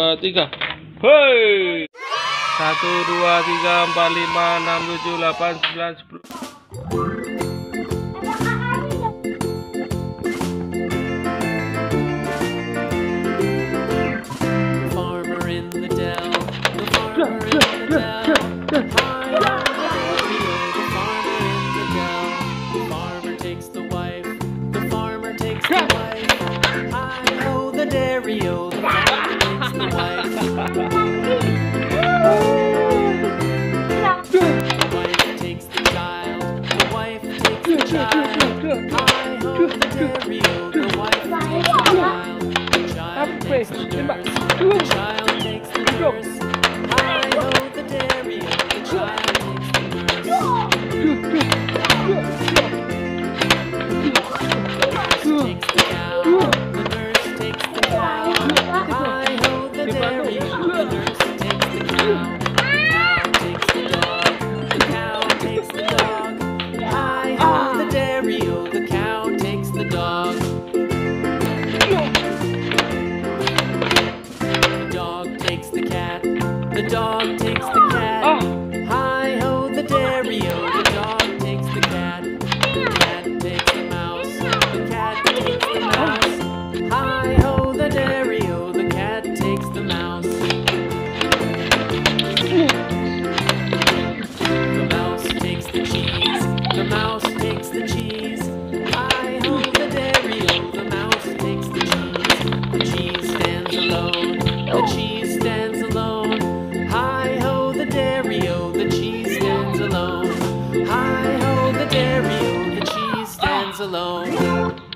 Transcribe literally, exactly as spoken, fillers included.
tiga. Hei. Satu, dua, tiga, empat, lima, enam, tujuh, delapan, sembilan, sepuluh. Farmer in the dell, the farmer in the dell. Hi-ho, the farmer in the dell. The farmer takes the wife, the farmer takes the wife. Hi-ho, the dairy-o, the farmer takes the wife. The wife takes the child, the wife takes the child. Hi-ho, the dairy-o, the wife takes the child. The child takes the nurse, the child takes the nurse. Hi-ho, the dairy-o, the child takes the nurse. The nurse takes the cow, the nurse takes the cow. Hi-ho, the dairy-o, the nurse takes the cow. The cow takes the dog, the cow takes the dog. Hi-ho, the dairy-o, the cow takes the dog. The dog takes the cat, the dog takes the cat. Hi-ho, the dairy-o, the dog takes the cat. The cat takes the mouse, the cat takes the mouse. Hi-ho, the dairy-o, the cat takes the mouse. The mouse takes the cheese, the mouse takes the cheese. Hi-ho, the dairy-o, the mouse takes the cheese. The cheese stands alone, the cheese stands alone. Hi-ho, the dairy-o, the cheese stands alone. Hi-ho, the dairy-o, the cheese stands alone.